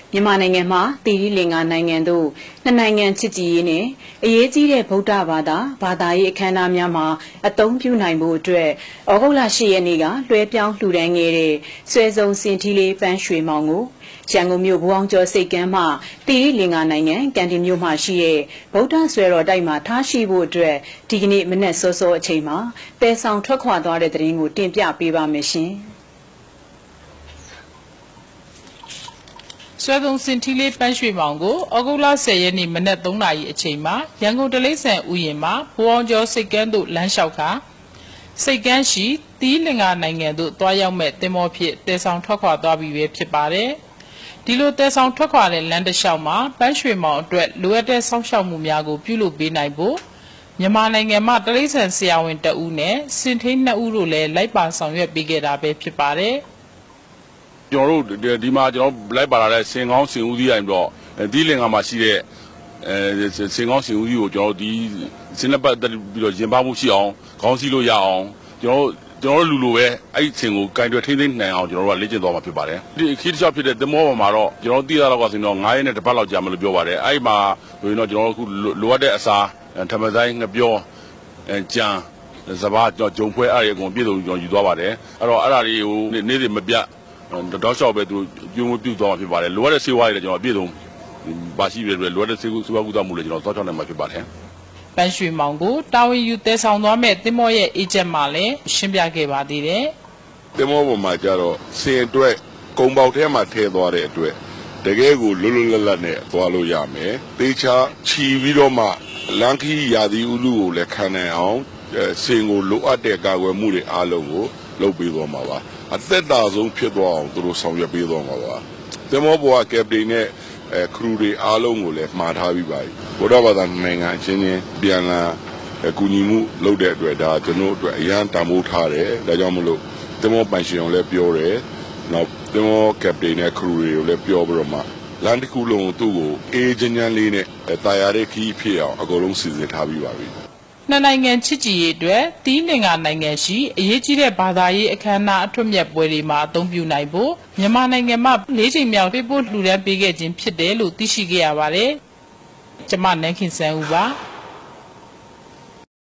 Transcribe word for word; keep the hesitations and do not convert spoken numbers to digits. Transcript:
မြန်မာနိုင်ငံမှာသီရိလင်္ကာနိုင်ငံတို့နှစ်နိုင်ငံချစ်ကြည်ရေးနဲ့အရေးကြီးတဲ့ဗုဒ္ဓဘာသာဘာသာရေးအခမ်းအနားများမှာအသုံးပြုနိုင်ဖို့အတွက်ဩဂုတ်လ၈ရက်နေ့ကလွှဲပြောင်းလှူဒန်းခဲ့တဲ့ဆွဲစုံစင်ထီလေးပန်းရွှေမောင်ကိုရန်ကုန်မြို့ဘူအောင်ကျော်စိတ်ကမ်းမှသီရိလင်္ကာနိုင်ငံကန်တီမြို့မှာရှိတဲ့ဗုဒ္ဓဆွဲတော်တိုက်မှာထားရှိဖို့အတွက်ဒီကနေ့မနက်စောစောအချိန်မှာပယ်ဆောင်ထွက်ခွာသွားတဲ့သတင်းကိုတင်ပြပေးပါမယ်ရှင်ဆွဲသုံးစင်ထီလေးပန်းရွှေမောင်ကိုဩဂုတ်လ၁၀ရက်နေ့မနက်၃နာရီအချိန်မှာရန်ကုန်တလိပ်ဆန်ဥယျာဉ်မှာဘူအောင်ကျော်စိတ်ကမ်းသို့လမ်းလျှောက်ခါစိတ်ကမ်းရှိသီရိလင်္ကာနိုင်ငံသို့တွားရောက်မဲ့သင်္ဘောဖြင့်တည်ဆောင်ထွက်ခွာသွားပြီပဲဖြစ်ပါတယ်ဒီလိုတည်ဆောင်ထွက်ခွာတဲ့လမ်းတစ်လျှောက်မှာပန်းရွှေမောင်အတွက်လိုအပ်တဲ့စောင့်ရှောက်မှုများကိုပြုလုပ်ပေးနိုင်ဖို့မြန်မာနိုင်ငံမှာတလိပ်ဆန်ဆရာဝန်တဦးနဲ့စင်ထိန်နှစ်ဦးတို့လည်းလိုက်ပါဆောင်ရွက်ပေးခဲ့တာပဲဖြစ်ပါတယ်ကျွန်တော်တို့ဒီမှာကျွန်တော်လိုက်ပါလာတဲ့စင်ကောင်းစင်ဦးစီးတိုင်းတော့ဒီလင်္ကာမှာရှိတဲ့အဲစင်ကောင်းစင်ဦးစီးကိုကျွန်တော်ဒီစင်လက်ပတ်ပြီးတော့ရင်ပါမှုရှိအောင်ခေါင်းစည်းလို့ရအောင်ကျွန်တော်ကျွန်တော်လူလိုပဲအဲ့ဒီစင်ကိုကင်တွယ်ထိမ့်သိမ့်နိုင်အောင်ကျွန်တော်တို့ကလေ့ကျင့်သွားမှာဖြစ်ပါတယ်ဒီခီးတစ်ချောက်ဖြစ်တဲ့သမောပေါ်မှာတော့ကျွန်တော်သိရတော့ကဆိုတော့နင်းရက်နဲ့တစ်ပတ်လောက်ကြာမယ်လို့ပြောပါတယ်အဲ့ဒီမှာဆိုရင်တော့ကျွန်တော်တို့အခုလိုအပ်တဲ့အစာထမဆိုင်ငပြောကြံစဘာဂျုံဖွဲအဲ့ဒီအကုန်ပြည့်စုံကျွန်တော်ယူသွားပါတယ်အဲ့တော့အဲ့ဒါတွေကိုနေ့စဉ်မပြတ်တောက်လျှောက်ပဲသူပြုံးပြုတ်သွားမှာဖြစ်ပါတယ်လိုအပ်တဲ့ဆေးဝါးတွေလည်းကျွန်တော်အပြည့်စုံပါရှိပြီလိုအပ်တဲ့ဆေးဝါးကုသမှုလည်းကျွန်တော်စောင့်ရှောက်နိုင်မှာဖြစ်ပါတယ်ပန်းရွှေမောင်ကိုတာဝန်ယူတည်ဆောင်သွားမဲ့သင်္ဘောရဲ့အေဂျင့်မှလည်းရှင်းပြခဲ့ပါသေးတယ်သင်္ဘောပေါ်မှာကျတော့စင်အတွက်ကုံပေါက်ထဲမှာထည့်သွားတဲ့အတွက်တကယ်ကိုလွတ်လွတ်လပ်လပ်နဲ့သွားလို့ရမယ်တေချာခြီပြီးတော့မှလန်ခီရာသီဥတုကိုလည်းခံနိုင်အောင်စင်ကိုလိုအပ်တဲ့ကာကွယ်မှုတွေအားလုံးကိုလုပ်ပေးသွားမှာပါအသက်တာဆုံးဖြစ်သွားအောင်သူတို့ဆောင်ရွက်ပေးသွားမှာပါသင်္ဘောပေါ်ကကက်ပတိန်နဲ့အဲခရူတွေအားလုံးကိုလည်းမှားထားပြီးပါပြီဗုဒ္ဓဘာသာနိုင်ငံချင်းချင်းပြန်လာကူညီမှုလုပ်တဲ့အတွက်ဒါကျွန်တော်တို့အရန်တန်ဖိုးထားတယ်ဒါကြောင့်မလို့သင်္ဘောပန်ရှင်အောင်လည်းပြောတယ်နောက်သင်္ဘောကက်ပတိန်နဲ့ခရူတွေကိုလည်းပြောပြီးတော့မှလမ်းတစ်ခုလုံးကိုသူ့ကိုအေးချမ်းချမ်းလေးနဲ့တာယာတဲ့ခီးဖြစ်အောင်အကုန်လုံးစီစဉ်ထားပြီးပါပြီနှစ်နိုင်ငံချစ်ကြည်ရေးအတွက်သီရိလင်္ကာနိုင်ငံရှိအရေးကြီးတဲ့ဘာသာရေးအခမ်းအနားအထွတ်မြတ်ပွဲတွေမှာအသုံးပြုနိုင်ဖို့မြန်မာနိုင်ငံမှာလေးချိန်မြောက်ပေးပို့လှူဒါန်းပေးခဲ့ခြင်းဖြစ်တယ်လို့သိရှိခဲ့ရပါတယ်။ကျွန်မနန်းခင်စန်းဦးပါ။